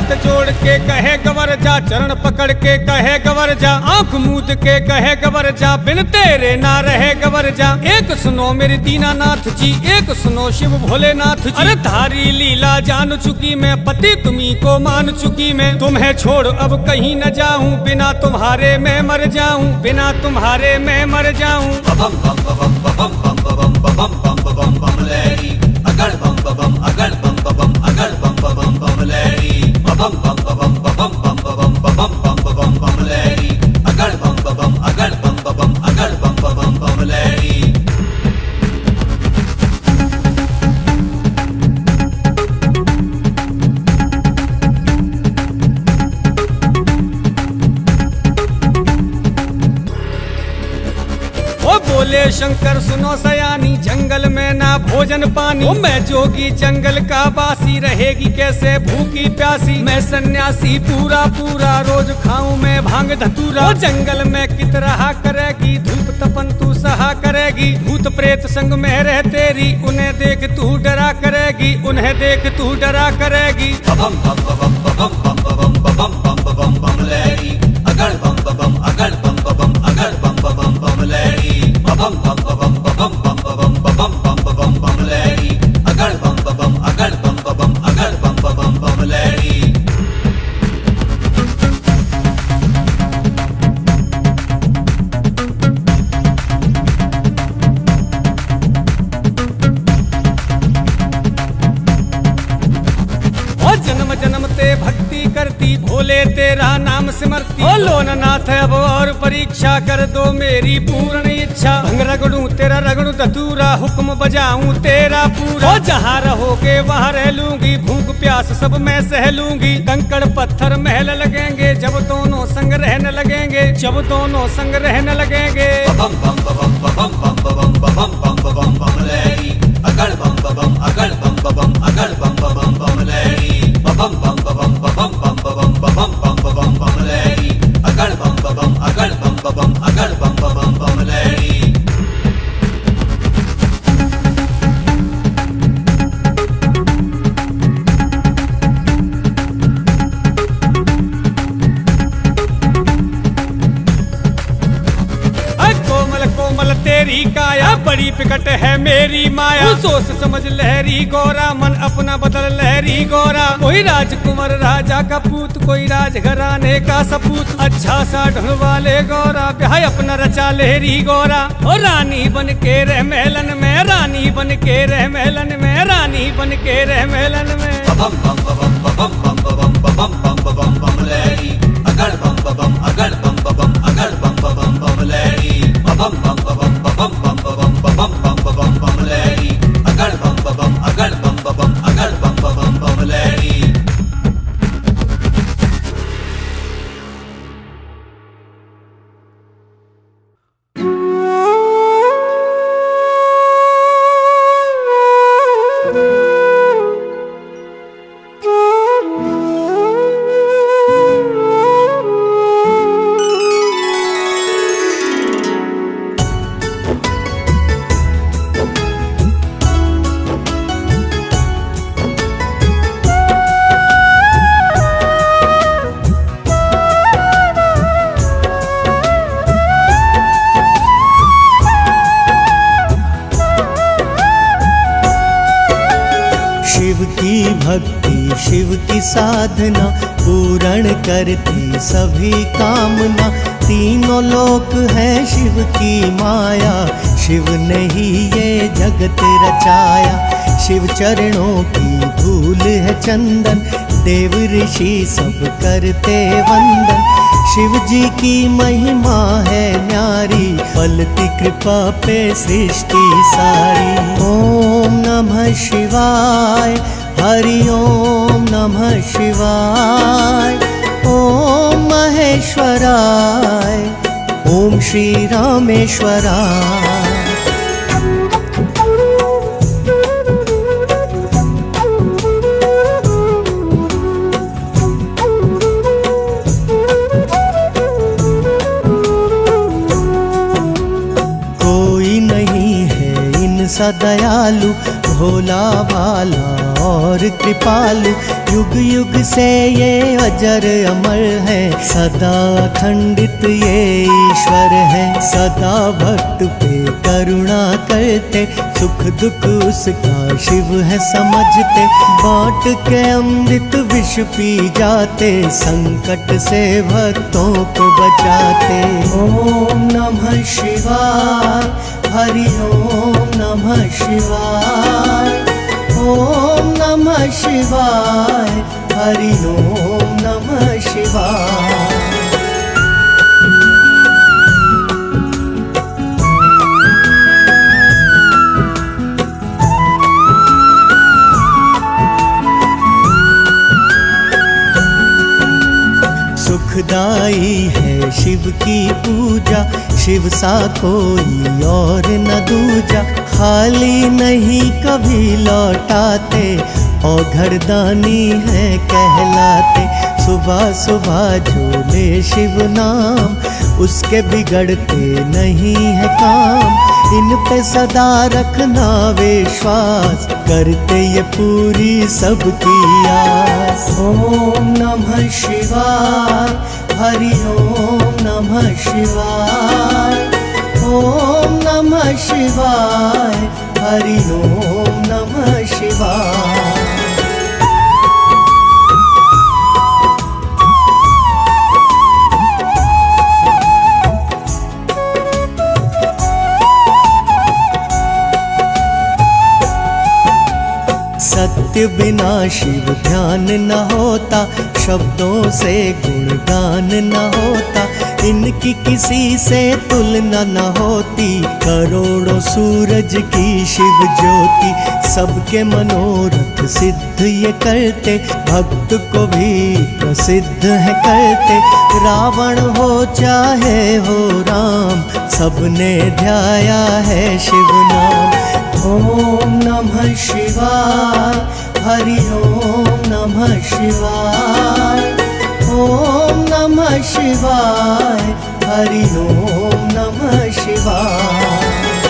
हाथ जोड़ के कहे गवर जा, चरण पकड़ के कहे गवर जा, आंख मूंद के कहे गवर जा, बिन तेरे ना रहे गवर जा। एक सुनो मेरी दीनानाथ जी, एक सुनो शिव भोलेनाथ जी। अरे थारी लीला जान चुकी मैं, पति तुम्ही को मान चुकी मैं। तुम्हें छोड़ अब कहीं न जाऊं, बिना तुम्हारे मैं मर जाऊं, बिना तुम्हारे मैं मर जाऊं। बम बम बम बम बम बम बम बम बम बम लहरी, अगड़ बम बम अगड़ बम बम अगड़ बम बम बम लहरी, बम बम बम बम बम बम बम बम बम लहरी, अगड़ बम बम अगड़ बम बम अगड़ बम बम लहरी। बोले शंकर सुनो सयानी, जंगल में ना भोजन पानी। ओ मैं जोगी जंगल का बासी, रहेगी कैसे भूखी प्यासी। मैं सन्यासी पूरा पूरा, रोज खाऊं मैं भांग धतूरा। ओ जंगल में कित रहा करेगी, धूप तपन तू सहा करेगी। भूत प्रेत संग में रह तेरी, उन्हें देख तू डरा करेगी, उन्हें देख तू डरा करेगी। बम बम बम बम बम बम बम बम बम बम लहरी, अगड़ बम बम अगड़ बम बम अगड़ बम बम लहरी, बम बम बम बम बम बम बम बम लहरी, अगड़ बम बम अगड़ बम बम अगड़ बम बम लहरी। जन्म जन्म ते भक्ति करती, भोले तेरा नाम सिमरती। ओ लोननाथ अब और परीक्षा कर दो मेरी पूर्ण इच्छा। भंग रगड़ू तेरा रगड़ू धतूरा, हुक्म बजाऊं तेरा पूरा। ओ जहाँ रहोगे वहाँ रह लूंगी, भूख प्यास सब मैं सह लूंगी। कंकड़ पत्थर महल लगेंगे, जब दोनों संग रहने लगेंगे, जब दोनों संग रहने लगेंगे। बम बम बम बम बम बम बम बम बम लहरी, अगड़ बम बम अगड़ बम बम अगड़ बम बम लहरी, बम बम बम बम बम बम बम लहरी, अगड़ बम बम अगड़ बम अगड़ बम लहरी। तेरी काया बड़ी पिकट है मेरी माया। सोच समझ लहरी गौरा, मन अपना बदल लहरी गौरा। कोई राजकुमार राजा का पूत, कोई राजघराने का सपूत। अच्छा सा ढूंढ वाले गौरा, ब्याह अपना रचा लहरी गौरा। और रानी बन के रह महलन में, रानी बन के रह महलन में, रानी बन के रह महलन में। बम बम बम बम बम बम बम बम लहरी, अगड़ बम बम अगड़ बम बम अगड़ बम लहरी, बम बम बम बम बम बम लहरी, अगड़ बम बम अगड़ बम अगड़ बम लहरी। शिव की साधना पूर्ण करती सभी कामना। तीनों लोक है शिव की माया, शिव ने ही ये जगत रचाया। शिव चरणों की धूल है चंदन, देव ऋषि सब करते वंदन। शिव जी की महिमा है न्यारी, पलती कृपा पे सृष्टि सारी। ओम नमः शिवाय, हरि ओम नमः शिवाय। ओम महेश्वराय, ओम श्री रामेश्वराय। सा दयालु भोला भाला और कृपालु, युग युग से ये अजर अमर है, सदा अखंडित ये ईश्वर है। सदा भक्त पे करुणा करते, सुख दुख उसका शिव है समझते, बांट के अमृत विष पी जाते, संकट से भक्तों को बचाते। ओम नमः शिवाय, हरि ओम नमः शिवाय, ओम नमः शिवाय, हरि ओम नमः शिवाय। सुखदाई है शिव की पूजा, शिव सा कोई और न दूजा, खाली नहीं कभी लौटाते, और घरदानी है कहलाते। सुबह सुबह जो ले शिव नाम, उसके बिगड़ते नहीं है काम, इन पे सदा रखना विश्वास, करते ये पूरी सबकी आस। ओम नमः शिवाय, हरि ओम नमः शिवाय, ओम नमः शिवाय, हरि ओम नमः शिवाय। सत्य बिना शिव ध्यान न होता, शब्दों से गुणगान न होता, इनकी किसी से तुलना न होती, करोड़ों सूरज की शिव ज्योति, सबके मनोरथ सिद्ध ये करते, भक्त को भी प्रसिद्ध है करते। रावण हो चाहे हो राम, सबने ध्याया है शिव नाम। ओम नमः शिवाय, हरि ओम नमः शिवाय, ओम नमः शिवाय, हरि ओम नमः शिवाय।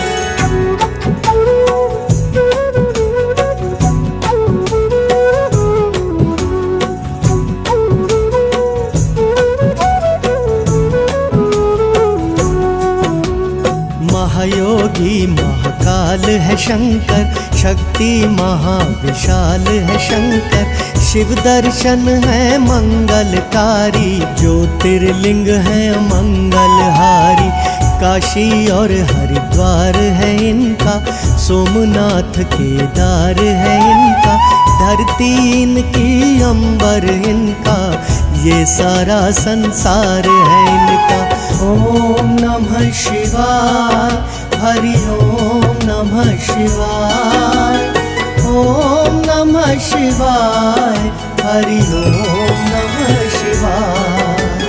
महायोगी महाकाल है शंकर, शक्ति महाविशाल है शंकर, शिव दर्शन है मंगलकारी, ज्योतिर्लिंग है मंगलहारी। काशी और हरिद्वार है इनका, सोमनाथ केदार है इनका, धरती इनकी अंबर इनका, ये सारा संसार है इनका। ओम नमः शिवाय, हरि ओम नमः शिवाय, ओम नमः शिवाय, हरि ओम नमः शिवाय।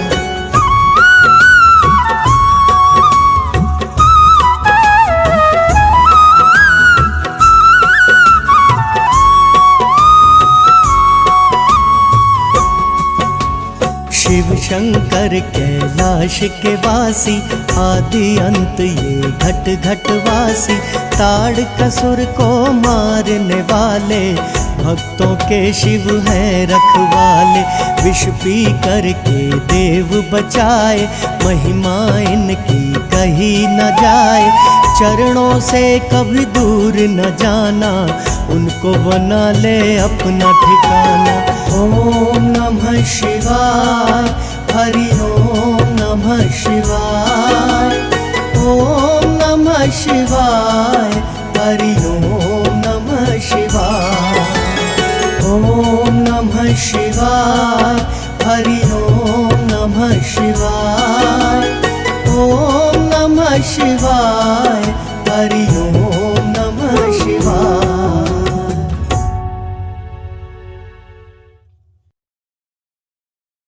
शिव शंकर कैलाश के वासी, आदि अंत ये घट घट वासी, ताड़कासुर को मारने वाले, भक्तों के शिव है रखवाले। विष पी करके देव बचाए, महिमा इनकी कही न जाए, चरणों से कभी दूर न जाना, उनको बना ले अपना ठिकाना। ओम नमः शिवाय, हरि ओम नमः शिवाय, ओम नमः शिवाय, हरि ओम नमः शिवाय। ओम नमः शिवाय, हरि ओम नमः शिवाय, ओम नमः शिवाय,